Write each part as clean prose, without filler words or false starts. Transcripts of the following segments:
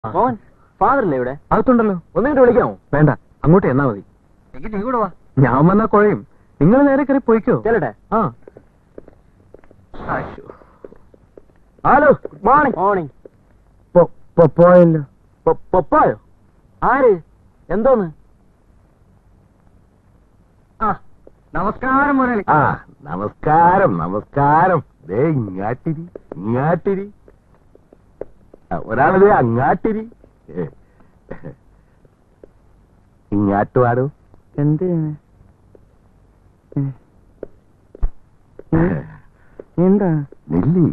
മോൻ ഫാദറില്ലേ ഇവിടെ? അകത്തുണ്ടല്ലോ. ഒന്നിങ്ങോട്ട് വിളിക്കാമോ? വേണ്ട, അങ്ങോട്ട് എന്നാ മതി. നീ കൂടെ വാ. ഞാൻ വന്നാ കുഴയും. നിങ്ങൾ നേരെ കയറി പോയിക്കോ. ചെല്ലട്ടെ. ആ. Hello, good morning. മോർണിംഗ്. പോയല്ലോ. പൊപ്പായോ? ആര്? എന്തോന്ന്? ആ, നമസ്കാരം മുരളി. ആ, നമസ്കാരം നമസ്കാരം. ദേ ഇങ്ങാട്ടിരി ഇങ്ങാട്ടിരി. ഒരാളത് അങ്ങാട്ടിരി. ഇങ്ങാട്ടുവാടോ. എന്ത് എന്താ നെല്ലി?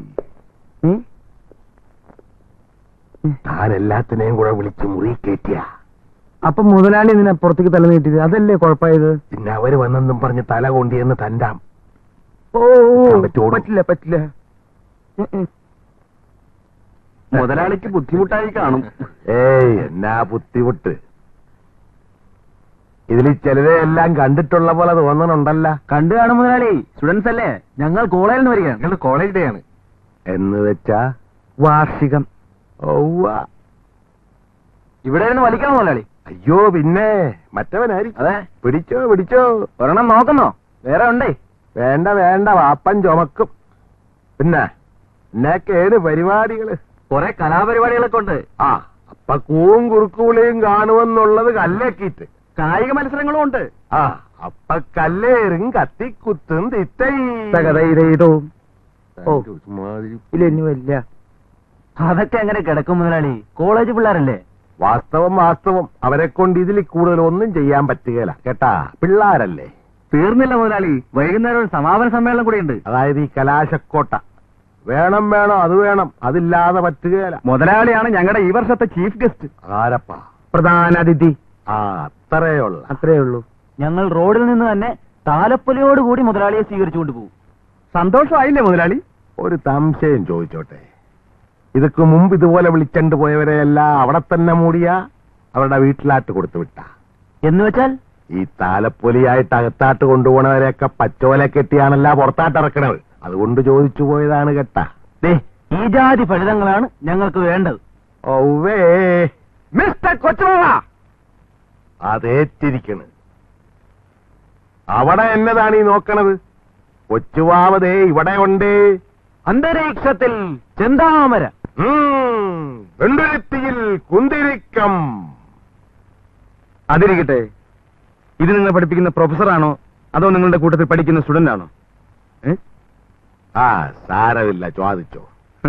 താൻ എല്ലാത്തിനെയും കൂടെ വിളിച്ച് മുറി കയറ്റിയ. അപ്പൊ മുതലാളി ഇതിനെ പുറത്തേക്ക് തല നീട്ടിയത് അതല്ലേ കുഴപ്പമായത്? പിന്നെ അവര് വന്നെന്നും പറഞ്ഞ് തല കൊണ്ടിയെന്ന് തണ്ടാം. ഓ, പറ്റില്ല പറ്റില്ല. മുതലാളിക്ക് ബുദ്ധിമുട്ടായി കാണും. ഏയ്, എന്നാ ബുദ്ധിമുട്ട്? ഇതിൽ ചിലരെ എല്ലാം കണ്ടിട്ടുള്ള പോലെ തോന്നണുണ്ടല്ല. കണ്ടു കാണും മുതലാളി. സ്റ്റുഡൻസ് അല്ലേ? ഞങ്ങൾ കോളേജിൽ നിന്ന് വരികയാണ്. ഞങ്ങൾ കോളേജ് ഡേ ആണ്. എന്ന് വെച്ചാ വാർഷികം. ഇവിടെ നിന്ന് വലിക്കണം മുതലാളി. അയ്യോ, പിന്നെ മറ്റവനായിരിക്കും. അതെ, പിടിച്ചോ പിടിച്ചോ. ഒരെണ്ണം നോക്കുന്നോ? വേറെ ഉണ്ടേ? വേണ്ട വേണ്ട, വാപ്പൻ ചുമക്കും. പിന്നെ എന്നൊക്കെ ഏത് പരിപാടികള്? കുറെ കലാപരിപാടികളൊക്കെ ഉണ്ട്. ആ, അപ്പൊ കൂവും കുറുക്കുവിളിയും കാണുമെന്നുള്ളത് കല്ലേക്കിട്ട്. കായിക മത്സരങ്ങളും ഉണ്ട്. ആ, അപ്പൊ കല്ലേറും കത്തിക്കുത്തും ഇല്ല. അതൊക്കെ എങ്ങനെ കിടക്കും മുതലാളി? കോളേജ് പിള്ളേരല്ലേ? വാസ്തവം വാസ്തവം. അവരെ കൊണ്ട് ഇതിൽ കൂടുതൽ ഒന്നും ചെയ്യാൻ പറ്റുകയില്ല കേട്ടാ. പിള്ളാരല്ലേ. തീർന്നില്ല മുതലാളി. വൈകുന്നേരം ഒരു സമാപന സമ്മേളനം കൂടിയുണ്ട്. അതായത് ഈ കലാശക്കോട്ട. വേണം വേണം, അത് വേണം. അതില്ലാതെ പറ്റുകയില്ല. മുതലാളിയാണ് ഞങ്ങളുടെ ഈ വർഷത്തെ ചീഫ് ഗസ്റ്റ്. ആരപ്പാ? പ്രധാന അതിഥി. ആ, അത്രേ ഉള്ളൂ. ഞങ്ങൾ റോഡിൽ നിന്ന് തന്നെ താലപ്പൊലിയോടുകൂടി മുതലാളിയെ സ്വീകരിച്ചുകൊണ്ട് പോകും. സന്തോഷമായില്ലേ മുതലാളി? ഒരു സംശയം ചോദിച്ചോട്ടെ. ഇതൊക്കെ മുമ്പ് ഇതുപോലെ വിളിച്ചണ്ട് പോയവരെയെല്ലാം അവിടെ തന്നെ മൂടിയ അവരുടെ വീട്ടിലാട്ട് കൊടുത്തു വിട്ട? എന്ന് വെച്ചാൽ ഈ താലപ്പൊലിയായിട്ട് അകത്താട്ട് കൊണ്ടുപോണവരെയൊക്കെ പച്ചോല കെട്ടിയാണല്ല പുറത്താട്ടിറക്കണത്. അതുകൊണ്ട് ചോദിച്ചു പോയതാണ് കേട്ടാ. ഈ ജാതി ഫലിതങ്ങളാണ് ഞങ്ങൾക്ക് വേണ്ടത്. ഔവേ, മിസ്റ്റർ കൊച്ചുവാവ, അതേറ്റിരിക്കണ്. അവിടെ എന്നതാണ് ഈ നോക്കണത്? കൊച്ചുവാവതേ ഇവിടെ ഉണ്ട്. അന്തരീക്ഷത്തിൽ ചെന്താമര, വെണ്ടുരുത്തിയിൽ കുന്തിരിക്കം. അതിരിക്കട്ടെ, ഇത് നിങ്ങൾ പഠിപ്പിക്കുന്ന പ്രൊഫസറാണോ അതോ നിങ്ങളുടെ കൂട്ടത്തിൽ പഠിക്കുന്ന സ്റ്റുഡന്റ് ആണോ? ആ, സാരമില്ല, ചോദിച്ചോ.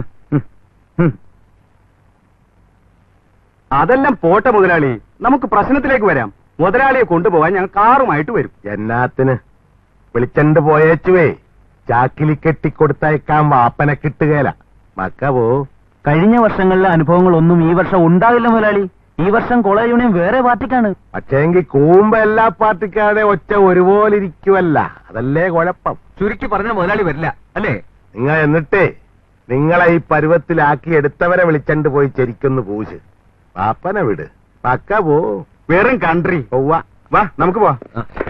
അതെല്ലാം പോട്ടെ മുതലാളി, നമുക്ക് പ്രശ്നത്തിലേക്ക് വരാം. മുതലാളിയെ കൊണ്ടുപോകാൻ ഞങ്ങൾ കാറുമായിട്ട് വരും. എന്നാത്തിന്? വിളിച്ചണ്ട് പോയേച്ചുവേ. ചാക്കിലി കെട്ടിക്കൊടുത്തയക്കാൻ വാപ്പനെ കിട്ടുകയില്ല. മക്കവോ. കഴിഞ്ഞ വർഷങ്ങളിലെ അനുഭവങ്ങളൊന്നും ഈ വർഷം ഉണ്ടാകില്ല മുതലാളി. ഈ വർഷം കോളേജ് യൂണിയൻ വേറെ പാർട്ടിക്കാണ്. പക്ഷേങ്കിൽ കൂമ്പ എല്ലാ പാർട്ടിക്കാരുടെ ഒറ്റ ഒരുപോലെ ഇരിക്കുവല്ല. അതല്ലേ കുഴപ്പം. ചുരുക്കി പറഞ്ഞ മുതലാളി വരില്ല അല്ലേ? നിങ്ങൾ എന്നിട്ടേ നിങ്ങളെ ഈ പരുവത്തിലാക്കി എടുത്തവരെ വിളിച്ചണ്ട് പോയി ചെരിക്കൊന്ന് പൂശ്. പാപ്പനെ വിട്. പക്ക പോ. വെറും കൺട്രി. വാ നമുക്ക് പോവാ.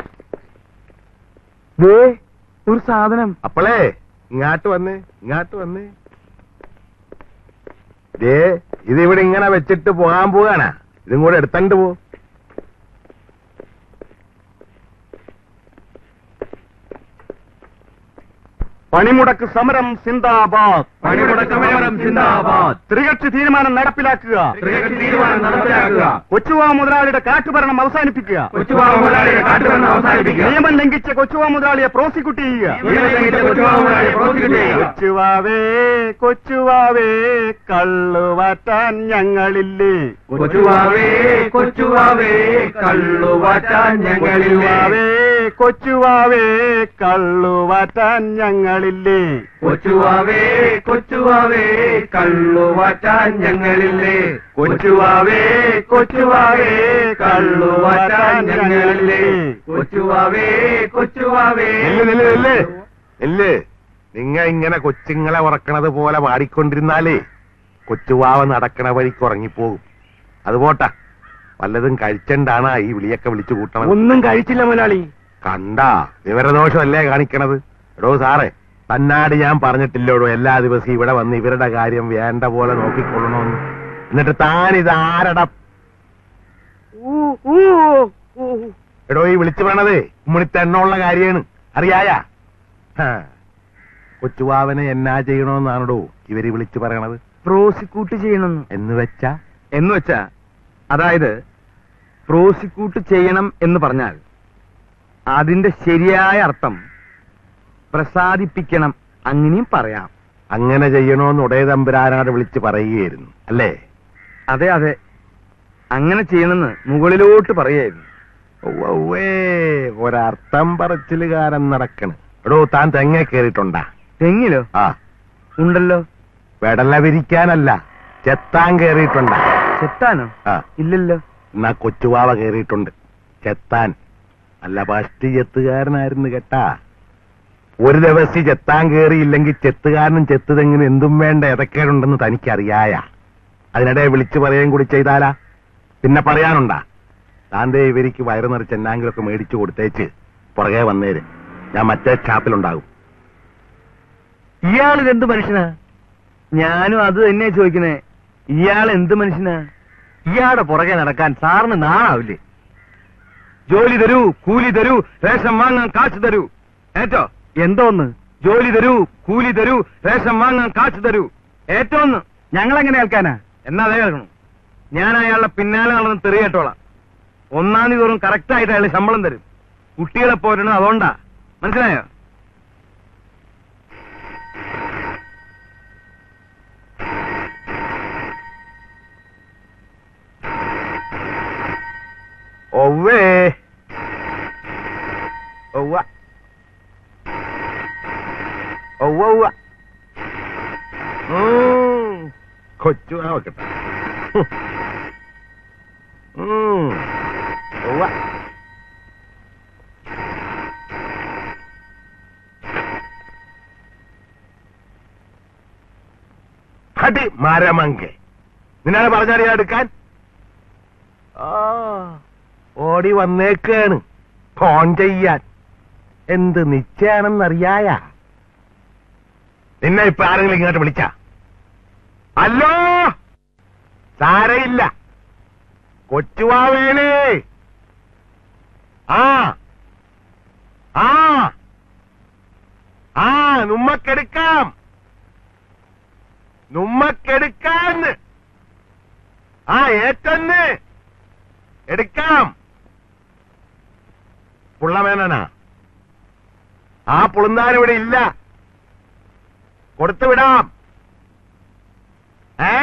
ഒരു സാധനം. അപ്പളേ ഇങ്ങാട്ട് വന്നേ. ഇതിവിടെ ഇങ്ങനെ വെച്ചിട്ട് പോകാൻ പോകാനാ? ഇതും കൂടെ എടുത്തണ്ട് പോ. പണിമുടക്ക് സമരം സിന്ദാബാദ്. പണിമുടക്ക് സമരം സിന്ദാബാദ്. ത്രികക്ഷി തീരുമാനം നടപ്പിലാക്കുക. കൊച്ചുവാ മുതലാളിയുടെ കാട്ടുഭരണം അവസാനിപ്പിക്കുക. നിയമം ലംഘിച്ച കൊച്ചുവാ മുതലാളിയെ പ്രോസിക്യൂട്ട് ചെയ്യുക. കൊച്ചുവാവേ കള്ളുവാറ്റാൻ ഞങ്ങളില്ലേ? കൊച്ചുവാവേ കള്ളുവാറ്റാൻ ഞങ്ങളില്ലേ? കൊച്ചുവാവേ കള്ളുവാറ്റാൻ ഞങ്ങളില്ലേ? കൊച്ചുവാവേ കള്ളുവാറ്റാൻ ഞങ്ങളില്ലേ? കൊച്ചുവാവേ കള്ളുവാറ്റാൻ ഞങ്ങളില്ലേ? കൊച്ചുവാവേ ഇല്ലേ. നിങ്ങ ഇങ്ങനെ കൊച്ചുങ്ങളെ ഉറക്കണത് പോലെ പാടിക്കൊണ്ടിരുന്നാലേ കൊച്ചുവാവ നടക്കണ വഴിക്ക് ഉറങ്ങിപ്പോകും. അത് പോട്ടാ, വല്ലതും കഴിച്ചണ്ടാണ് ഈ വിളിയൊക്കെ വിളിച്ചു കൂട്ടണം. ഒന്നും കഴിച്ചില്ല മുതലാളി. കണ്ടാ വിവരദോഷമല്ലേ കാണിക്കണത്? എടോ സാറേ, തന്നാട് ഞാൻ പറഞ്ഞിട്ടില്ലോടോ എല്ലാ ദിവസവും ഇവിടെ വന്ന് ഇവരുടെ കാര്യം വേണ്ട പോലെ നോക്കിക്കൊള്ളണമെന്ന്. എന്നിട്ട് താനിത് ആരട എടോ ഈ വിളിച്ചു പറയണത് ഉമ്മണിത്തെണ്ണുള്ള കാര്യമാണ്, അറിയായ? കൊച്ചുവാവനെ എന്നാ ചെയ്യണോന്നാണോ ഇവര് വിളിച്ചു പറയണത്? പ്രോസിക്യൂട്ട് ചെയ്യണമെന്ന്. എന്ന് വെച്ചാ അതായത് പ്രോസിക്യൂട്ട് ചെയ്യണം എന്ന് പറഞ്ഞാൽ അതിന്റെ ശരിയായ അർത്ഥം പ്രസാദിപ്പിക്കണം, അങ്ങനെയും പറയാം. അങ്ങനെ ചെയ്യണോന്ന് ഉടയ തമ്പുരാനാട് വിളിച്ച് പറയുകയായിരുന്നു അല്ലേ? അതെ അതെ, അങ്ങനെ ചെയ്യണമെന്ന് മുകളിലോട്ട് പറയായിരുന്നു. ഒരർത്ഥം പറച്ചിലുകാരൻ നടക്കണ്. എടോ താൻ തെങ്ങ കയറിയിട്ടുണ്ടാ? തെങ്ങിലോ? ആ ഉണ്ടല്ലോ. വെടല വിരിക്കാനല്ല, ചെത്താൻ കയറിയിട്ടുണ്ടാ? ചെത്താനോ? ആ ഇല്ലല്ലോ. എന്നാ കൊച്ചുവാവ കയറിയിട്ടുണ്ട് ചെത്താൻ. അല്ല പഷ്ടി ചെത്തുകാരനായിരുന്നു കേട്ടാ. ഒരു ദിവസം ചെത്താൻ കയറിയില്ലെങ്കിൽ ചെത്തുകാരനും ചെത്തുതെങ്ങിനും എന്തും വേണ്ട എതൊക്കെയുണ്ടെന്ന് തനിക്കറിയായ. അതിനിടെ വിളിച്ചു പറയുകയും കൂടി ചെയ്താലാ പിന്നെ പറയാനുണ്ടാ? താന്റെ ഇവർക്ക് വയറു നിറച്ച് എന്നാങ്കിലൊക്കെ മേടിച്ചു കൊടുത്തേച്ച് പുറകെ വന്നേര്. ഞാൻ മറ്റേ ഷാപ്പിലുണ്ടാകും. ഇയാളിതെന്ത് മനുഷ്യനാ? ഞാനും അത് തന്നെയാ ചോദിക്കുന്നേ. ഇയാൾ എന്ത് മനുഷ്യനാ? ഇയാളുടെ പുറകെ നടക്കാൻ സാറിന് നാണാവില്ലേ? ജോലി തരൂ, കൂലി തരൂ, റേഷൻ വാങ്ങാൻ കാശ് തരൂ. ഏറ്റോ? എന്തോന്ന്? ജോലി തരൂ, കൂലി തരൂ, റേഷൻ വാങ്ങാൻ കാശ് തരൂ. ഏറ്റോന്ന്. ഞങ്ങളെങ്ങനെ കേൾക്കാനാ? എന്നാ അതേ കേൾക്കണം. ഞാൻ അയാളുടെ പിന്നാലെ നടന്ന് തെറിയേട്ടോളാം. 1-ാം തീയതി തോറും കറക്റ്റായിട്ട് അയാൾ ശമ്പളം തരും. കുട്ടികളെ പോരണം, അതുകൊണ്ടാ. മനസ്സിലായോ? ഒവ്വേ ഒവ്വ ഒവ്വ ഒവ്വ കൊച്ചു ആവട്ടെ. ഒവ്വ ഹടി മരമങ്കെ, നിന്നാണ് പറഞ്ഞറിയാ എടുക്കാൻ? ഓടി വന്നേക്കാണ് ഫോൺ ചെയ്യാൻ. എന്ത് നിശ്ചയാണെന്നറിയായ? നിന്നെ ഇപ്പൊ ആരെങ്കിലും ഇങ്ങോട്ട് വിളിച്ച? അല്ലോ സാരയില്ല, കൊച്ചുവാവേണേ. ആ ആ ആ നമ്മക്കെടുക്കാം, നമ്മക്കെടുക്കാന്ന്. ആ ഏറ്റന്ന് എടുക്കാം. പുള്ളമേനനാ? ആ പുളുന്നാനിവിടെ ഇല്ല, കൊടുത്തു വിടാം. ആ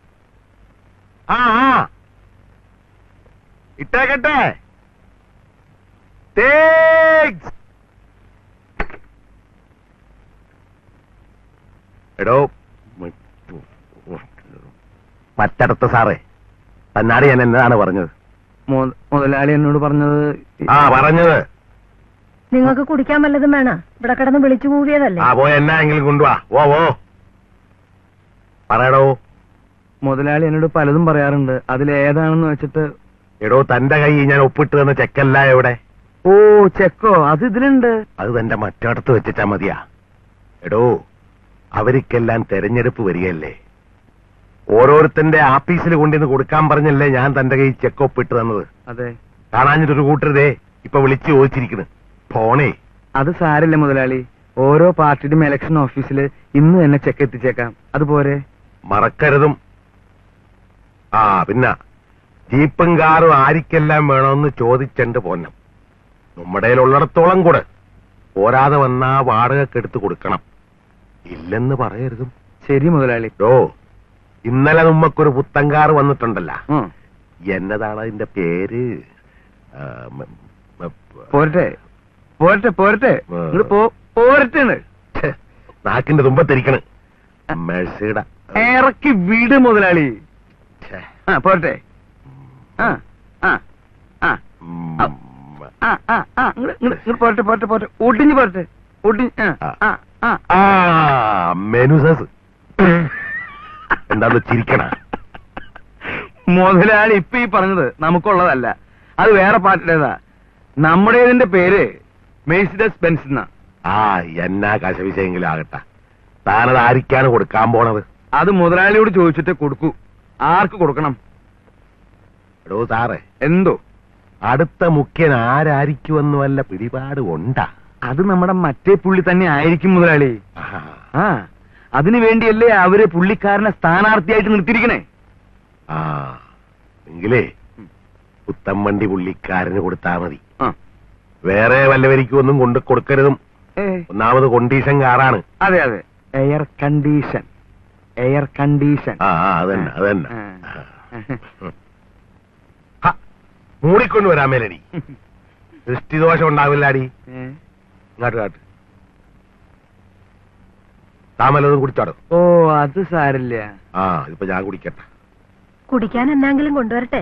ആ ഇട്ടേക്കട്ടെ. എടോ മറ്റടുത്ത സാറേ, തന്നാടി ഞാൻ എന്നതാണ് പറഞ്ഞത്? മുതലാളി എന്നോട് പറഞ്ഞത്. ആ പറഞ്ഞത് നിങ്ങൾക്ക് കുടിക്കാൻ വല്ലതും വേണം? ഇവിടെ കിടന്ന് വിളിച്ചു കൂവിയതല്ലേ? ആ പോയി എന്നായെങ്കിലും കൊണ്ടുവാ. ഓ പറയടോ. മുതലാളി എന്നോട് പലതും പറയാറുണ്ട്, അതിലേതാണെന്ന് വെച്ചിട്ട്. എടോ തന്റെ കൈ ഞാൻ ഒപ്പിട്ട് തന്ന ചെക്കല്ല എവിടെ? ഓ ചെക്കോ? അത് ഇതിലുണ്ട്. അത് തന്റെ മറ്റടത്ത് വെച്ചിട്ടാ മതിയാ. എടോ അവർക്കെല്ലാം തെരഞ്ഞെടുപ്പ് വരികയല്ലേ, ഓരോരുത്തന്റെ ആഫീസിൽ കൊണ്ടിന്ന് കൊടുക്കാൻ പറഞ്ഞല്ലേ ഞാൻ തന്റെ കൈ ചെക്ക് ഒപ്പിട്ട് തന്നത്. അതെ. കാണാഞ്ഞിട്ടൊരു കൂട്ടരുതേ ഇപ്പൊ വിളിച്ചു ചോദിച്ചിരിക്കുന്നു ഫോണേ. അത് സാരല്ലേ മുതലാളി, ഓരോ പാർട്ടിയുടെയും ഇലക്ഷൻ ഓഫീസിൽ ഇന്ന് തന്നെ ചെക്ക് എത്തിച്ചേക്കാം. അതുപോലെ മറക്കരുതും. ആ പിന്നെ ജീപ്പും കാറും ആരിക്കെല്ലാം വേണമെന്ന് ചോദിച്ചെണ്ട് പോന്നം. നമ്മുടെ ഉള്ളിടത്തോളം കൂടെ പോരാതെ വന്നാ വാടകക്കെടുത്ത് കൊടുക്കണം. ഇല്ലെന്ന് പറയരുതും. ശരി മുതലാളി. ഓ ഇന്നലെ നമ്മക്കൊരു പുത്തങ്കാർ വന്നിട്ടുണ്ടല്ല, എന്നതാണ് അതിന്റെ പേര്? പോരട്ടെ പോരട്ടെ പോരട്ടെ പോരട്ടെ. നാക്കിന്റെ തുമ്പത്തിരിക്കണ്. മെഴ്സിയുടെ ഇറക്കി വീട് മുതലാളി. പോരട്ടെ. പോരട്ടെ പോരട്ടെ പോരട്ടെ. ഒടിഞ്ഞു പോരട്ടെ. മെനുസസ് എന്താന്ന് ചിരിക്കണ? മുതലാളി ഇപ്പൊ ഈ പറഞ്ഞത് നമുക്കുള്ളതല്ല, അത് വേറെ പാർട്ടിയുടേതാ. നമ്മുടേതിന്റെ പേര് മെഴ്സിഡസ് ബെൻസ് എന്നാ. ആ എന്നാ കശവിശയെങ്കിലും ആകട്ടെ, താനത് ആരിക്കാണ് കൊടുക്കാൻ പോണത്? അത് മുതലാളിയോട് ചോദിച്ചിട്ട് കൊടുക്കൂ. ആർക്ക് കൊടുക്കണം? എടോ സാറേ, എന്തോ? അടുത്ത മുഖ്യൻ ആരായിരിക്കുമെന്ന് വല്ല പിടിപാട് ഉണ്ടാ? അത് നമ്മുടെ മറ്റേ പുള്ളി തന്നെ ആയിരിക്കും മുതലാളി. ആഹാ. ആ, അതിനു വേണ്ടിയല്ലേ അവര് പുള്ളിക്കാരനെ സ്ഥാനാർത്ഥിയായിട്ട് നിർത്തിയിരിക്കണേ. ആ, എങ്കിലേ പുത്തമ്പണ്ടി പുള്ളിക്കാരന് കൊടുത്താ മതി. ആ. വേറെ വല്ലവരിക്കും ഒന്നും കൊണ്ട് കൊടുക്കരുതും. ഒന്നാമത് കൊണ്ടീഷൻ കാറാണ്. അതെ അതെ, എയർ കണ്ടീഷൻ. Air condition. ആ അതന്നെ അതന്നെ. മൂടിക്കൊണ്ട് വരാൻ മേലടി, ദൃഷ്ടിദോഷം ഉണ്ടാവില്ലാടി. ഇങ്ങോട്ട് കാട്ട്. താമലതും കുടിച്ചാടോ? ഓ, അത് സാരില്ല. ആ, ഇപ്പൊ ഞാൻ കുടിക്കട്ടെ. കുടിക്കാൻ എന്തെങ്കിലും കൊണ്ടുവരട്ടെ?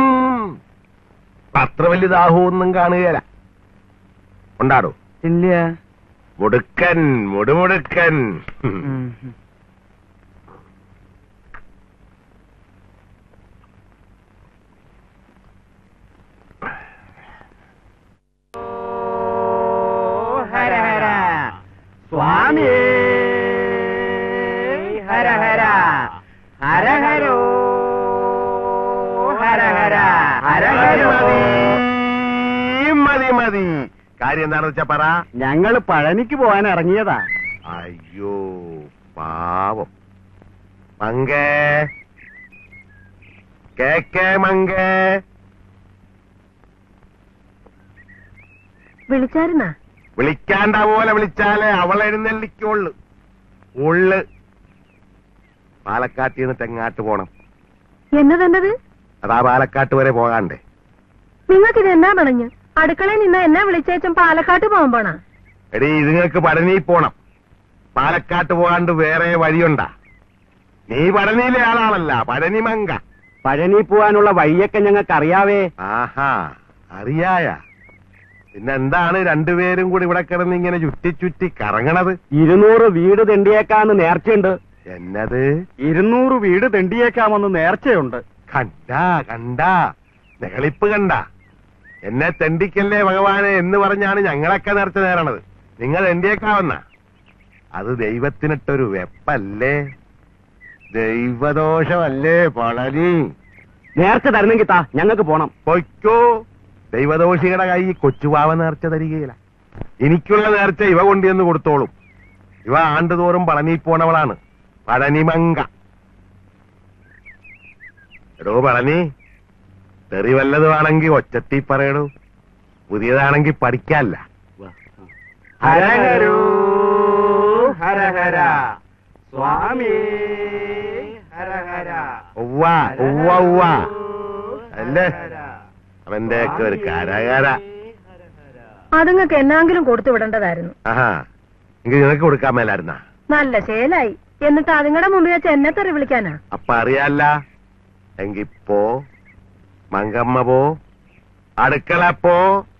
അത്ര വലിയ ദാഹമൊന്നും കാണുകയല്ല. ഉണ്ടാടോ? ഇല്ല. മുടുക്കൻ, മുടുമുടുക്കൻ. ഹര ഹര സ്വാമി ഹര ഹര ഹര ഹരോ ഹര ഹര ഹര ഹരോ. മതി മതി. കാര്യം എന്താണെന്ന് വെച്ചാ പറ. ഞങ്ങള് പഴനിക്ക് പോകാൻ ഇറങ്ങിയതാ. അയ്യോ പാവം. മങ്കേ, കേക്കേ മങ്കേ. വിളിച്ചായിരുന്നാ? വിളിക്കാണ്ട പോലെ വിളിച്ചാലേ അവൾ എഴുന്നള്ളിക്കുള്ളു. ഉള്ളു. പാലക്കാട്ടിൽ നിന്ന് തെങ്ങാട്ട് പോണം. എന്നതെന്നത്? അതാ പാലക്കാട്ട് വരെ പോകാണ്ടേ. നിങ്ങൾക്കിത് എന്നാ പണഞ്ഞ്? അടുക്കളയിൽ നിന്ന് എന്നാ വിളിച്ചേച്ചും പാലക്കാട്ട് പോകാൻ പോണാ? എടീ, ഇതുങ്ങൾക്ക് പഴനി പോണം. പാലക്കാട്ട് പോകാണ്ട് വേറെ വഴിയുണ്ടാ? നീ പഴനിയിലെ ആളാണല്ല, പഴനി മങ്ക. പഴനി പോവാനുള്ള വഴിയൊക്കെ ഞങ്ങൾക്ക് അറിയാവേ. ആഹാ, അറിയായ. പിന്നെന്താണ് രണ്ടുപേരും കൂടി ഇവിടെ കിടന്ന് ഇങ്ങനെ ചുറ്റി ചുറ്റി കറങ്ങണത്? 200 വീട് തെണ്ടിയേക്കാന്ന് നേർച്ചയുണ്ട്. എന്നത്? 200 വീട് തെണ്ടിയേക്കാമെന്ന് നേർച്ചയുണ്ട്. കണ്ടാ നെകളിപ്പ് കണ്ട. എന്നെ തെണ്ടിക്കല്ലേ ഭഗവാനെ എന്ന് പറഞ്ഞാണ് ഞങ്ങളൊക്കെ നേർച്ച നേരണത്. നിങ്ങൾ തെണ്ടിയേക്കാവുന്ന അത് ദൈവത്തിനിട്ടൊരു വെപ്പല്ലേ? ദൈവദോഷമല്ലേ പളനി? നേർച്ച തരുന്നെങ്കിൽ താ, ഞങ്ങൾക്ക് പോണം. പൊയ്ക്കോ. ദൈവദോഷികളുടെ കൈ കൊച്ചുവാവ നേർച്ച തരികയില്ല. എനിക്കുള്ള നേർച്ച ഇവ കൊണ്ടുവന്ന് കൊടുത്തോളും. ഇവ ആണ്ടുതോറും പളനി പോണവളാണ്, പഴനിമങ്ക. എടോ പളനി, തെറി വല്ലതുമാണെങ്കിൽ ഒച്ചത്തി പറയടോ. പുതിയതാണെങ്കിൽ പഠിക്കാല്ല. ഹര ഹരോ ഹര ഹര സ്വാമി ഹര ഹര. ഉവ്വ ഉവ്വ ഉവ്വ. അല്ലേ അവന്റെ ഒക്കെ ഒരു കരകര. അതുങ്ങൾക്ക് എന്നാങ്കിലും കൊടുത്തു വിടേണ്ടതായിരുന്നു. ആഹാ, എങ്കിൽ നിനക്ക് കൊടുക്കാൻ മേലായിരുന്നാ? നല്ല ശേലായി. എന്നിട്ട് അതുങ്ങളുടെ മുമ്പിൽ വെച്ച് എന്നെ തെറി വിളിക്കാനാ? അപ്പൊ അറിയാല്ല. എങ്കിപ്പോ മങ്കമ്മ പോ, അടുക്കള പോ.